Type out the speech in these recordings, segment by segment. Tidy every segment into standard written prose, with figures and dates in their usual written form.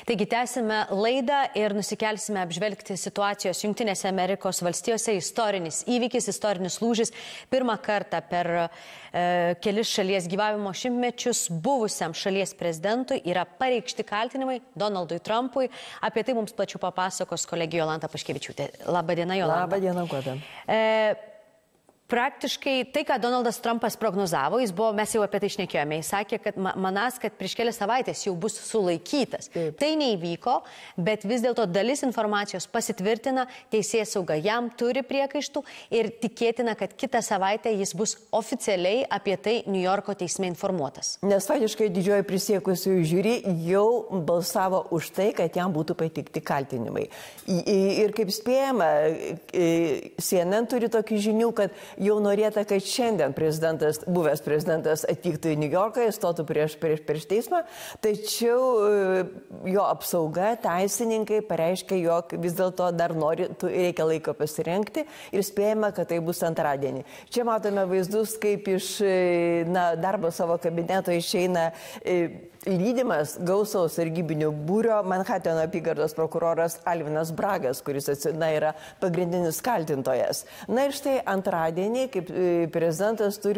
Taigi tęsime laidą ir nusikelsime apžvelgti situacijos Jungtinėse Amerikos valstijose. Istorinis įvykis, istorinis lūžis. Pirmą kartą per kelis šalies gyvavimo šimtmečius buvusiam šalies prezidentui yra pareikšti kaltinimai Donaldui Trumpui. Apie tai mums plačiau papasakos kolegė Jolanta Paškevičiūtė. Labadiena, Jolanta. Labadiena, Guoda. Praktiškai tai, ką Donaldas Trumpas prognozavo, mes jau apie tai šnekėjome, jis sakė, kad manas, kad prieš kelias savaitės jau bus sulaikytas. Taip. Tai neįvyko, bet vis dėlto dalis informacijos pasitvirtina, teisėsauga jam turi priekaištų ir tikėtina, kad kitą savaitę jis bus oficialiai apie tai New Yorko teisme informuotas. Nes faktiškai didžioji prisiekusiųjų žiuri jau balsavo už tai, kad jam būtų pateikti kaltinimai. Ir kaip spėjama, CNN turi tokių žinių, kad jau norėta, kad šiandien buvęs prezidentas atvyktų į New Yorką, stotų prieš teismą, tačiau jo apsauga, teisininkai pareiškia, jog vis dėlto dar reikia laiko pasirengti ir spėjama, kad tai bus antradienį. Čia matome vaizdus, kaip iš darbo savo kabineto išeina lydimas gausaus sargybinių būrio Manhatano apygardos prokuroras Alvinas Bragas, kuris yra pagrindinis kaltintojas. Na ir štai antradienį, kaip prezidentas turi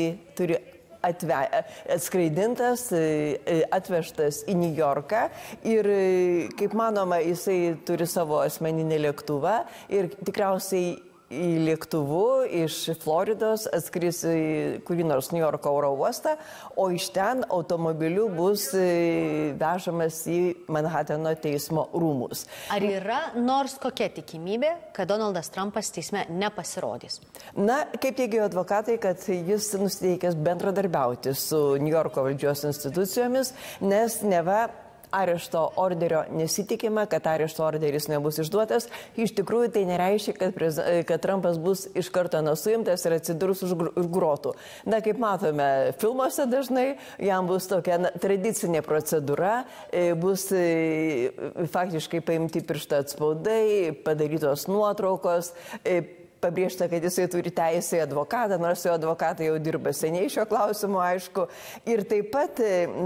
atskraidintas, atvežtas į New Yorką ir, kaip manoma, jisai turi savo asmeninį lėktuvą ir tikriausiai į lėktuvu iš Floridos atskris kurį nors New Yorko oro uostą, o iš ten automobiliu bus vežamas į Manhatano teismo rūmus. Ar yra nors kokia tikimybė, kad Donaldas Trumpas teisme nepasirodys? Na, kaip teigia advokatai, kad jis nusiteikęs bendradarbiauti su New Yorko valdžios institucijomis, nes neva arešto orderio nesitikima, kad arešto orderis nebus išduotas. Iš tikrųjų, tai nereiškia, kad Trumpas bus iš karto suimtas ir atsidurs už grotų. Na, kaip matome, filmuose dažnai jam bus tokia tradicinė procedūra, bus faktiškai paimti piršto atspaudai, padarytos nuotraukos, pabrėžta, kad jisai turi teisę į advokatą, nors jo advokatai jau dirba seniai šio klausimu, aišku. Ir taip pat,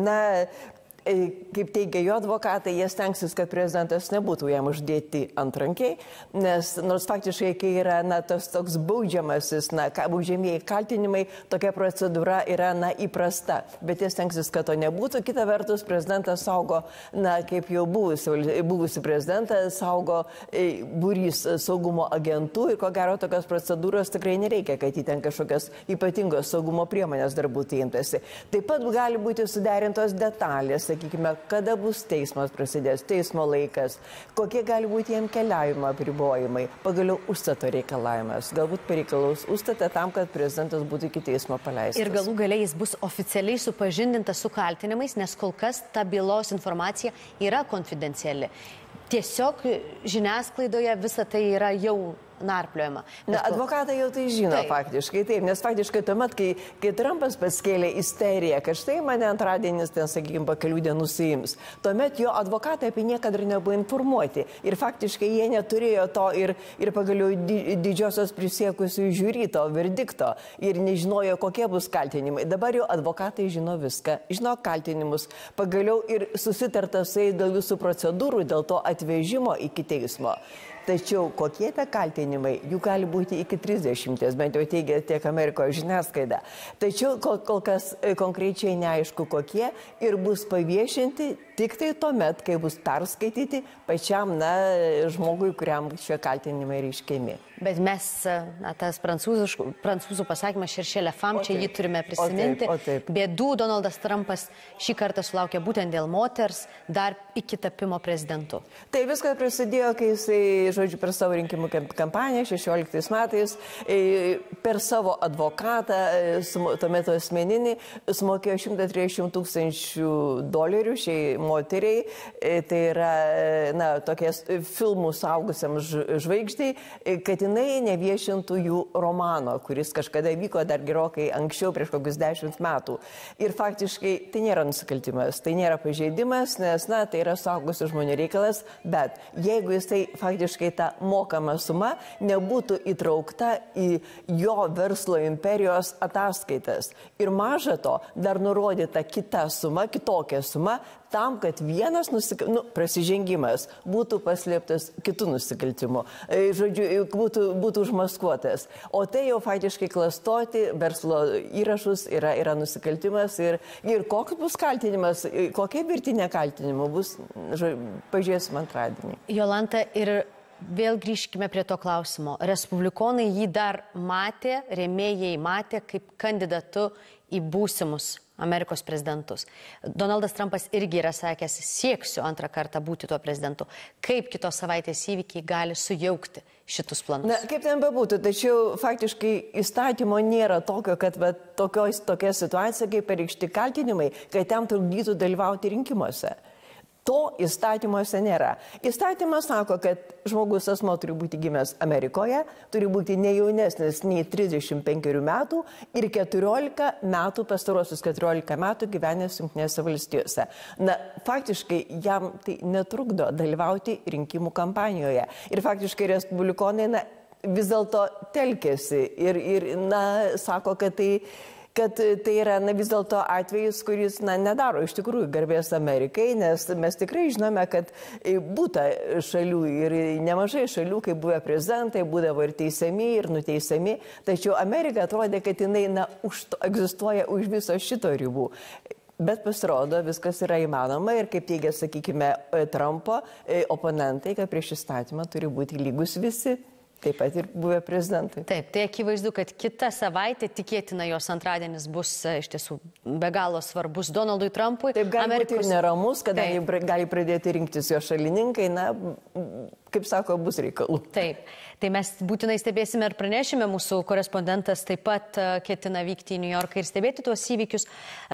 kaip teigia jo advokatai, jie stengsis, kad prezidentas nebūtų jam uždėti antrankiai, nes nors faktiškai, kai yra toks baudžiamasis, baudžiamieji kaltinimai, tokia procedūra yra įprasta, bet jie stengsis, kad to nebūtų. Kita vertus, prezidentas saugo, kaip jau buvusi prezidentą, saugo būrys saugumo agentų ir ko gero tokios procedūros tikrai nereikia, kad jį ten kažkokios ypatingos saugumo priemonės dar būtų imtasi. Taip pat gali būti suderintos detalės, sakykime, kada bus teismas prasidės, teismo laikas, kokie gali būti jam keliavimo apribojimai, pagaliau užstato reikalavimas, galbūt pareikalaus užstatą tam, kad prezidentas būtų iki teismo paleistas. Ir galų gale jis bus oficialiai supažindintas su kaltinimais, nes kol kas ta bylos informacija yra konfidenciali. Tiesiog žiniasklaidoje visa tai yra jau narpliojama. Advokatai jau tai žino, taip. Faktiškai taip, nes faktiškai tuomet, kai Trumpas paskėlė isteriją, kad štai mane antradienis, ten, sakykime, po kelių dienų suims, tuomet jo advokatai apie niekada nebuvo informuoti. Ir faktiškai jie neturėjo to ir pagaliau didžiosios prisiekusių žiūri to verdikto ir nežinojo, kokie bus kaltinimai. Dabar jau advokatai žino viską, žino kaltinimus, pagaliau ir susitarta su jais dėl visų procedūrų, dėl to atvežimo iki teismo. Tačiau kokie tie kaltinimai, jų gali būti iki 30, bent jau teigia tiek Amerikos žiniasklaida. Tačiau kol kas konkrečiai neaišku kokie ir bus paviešinti tik tai tuomet, kai bus perskaityti pačiam žmogui, kuriam šie kaltinimai reiškiami. Bet mes, tas prancūzų pasakymas šeršėlė fam, čia jį turime prisiminti. O taip. Bėdų Donaldas Trumpas šį kartą sulaukė būtent dėl moters, dar iki tapimo prezidentu. Tai viskas prasidėjo, kai jisai, per savo rinkimų kampaniją 16 metais, per savo advokatą, tuomet asmeninį, sumokėjo $130,000 šiai moteriai. Tai yra, tokie filmų suaugusiam žvaigždei, kad jinai neviešintų jų romano, kuris kažkada vyko dar gerokai anksčiau, prieš kokius 10 metų. Ir faktiškai tai nėra nusikaltimas, tai nėra pažeidimas, nes, tai yra suaugusių žmonių reikalas, bet jeigu jisai faktiškai ta mokama suma nebūtų įtraukta į jo verslo imperijos ataskaitas. Ir maža to, dar nurodyta kita suma, kitokia suma, tam, kad vienas prasižengimas būtų paslėptas kitų nusikaltimų, žodžiu, būtų užmaskuotas. O tai jau faktiškai klastoti verslo įrašus yra nusikaltimas ir koks bus kaltinimas, kokia virtinė kaltinimų bus, pažiūrėsim antradienį. Jolanta, ir vėl grįžkime prie to klausimo. Respublikonai jį dar matė, rėmėjai matė kaip kandidatu į būsimus Amerikos prezidentus. Donaldas Trumpas irgi yra sakęs, sieksiu antrą kartą būti tuo prezidentu. Kaip kitos savaitės įvykiai gali sujaukti šitus planus? Na, kaip ten bebūtų, tačiau faktiškai įstatymo nėra tokio, kad tokia situacija, kaip pareikšti kaltinimai, kad jam trukdytų dalyvauti rinkimuose. To įstatymuose nėra. Įstatymas sako, kad žmogus asmo turi būti gimęs Amerikoje, turi būti ne jaunesnis nei 35 metų ir 14 metų, pastarosius 14 metų gyvenęs Jungtinėse valstijose. Na, faktiškai jam tai netrukdo dalyvauti rinkimų kampanijoje. Ir faktiškai respublikonai vis dėlto telkėsi ir sako, kad tai yra vis dėlto atvejis, kuris nedaro iš tikrųjų garbės Amerikai, nes mes tikrai žinome, kad būta šalių ir nemažai šalių, kai buvę prezidentai, būdavo ir teisiami, ir nuteisiami, tačiau Amerika atrodė, kad jinai egzistuoja už viso šito ribų. Bet pasirodo, viskas yra įmanoma ir kaip teigia, sakykime, Trumpo oponentai, kad prieš įstatymą turi būti lygus visi. Taip pat ir buvę prezidentai. Taip, tai akivaizdu, kad kita savaitė, tikėtina jos antradienis bus iš tiesų be galo svarbus Donaldui Trumpui. Taip, gali būti ir neramus, kadangi gali pradėti rinktis jo šalininkai, kaip sako, bus reikalų. Taip, tai mes būtinai stebėsime ir pranešime, mūsų korespondentas taip pat ketina vykti į New Yorką ir stebėti tuos įvykius.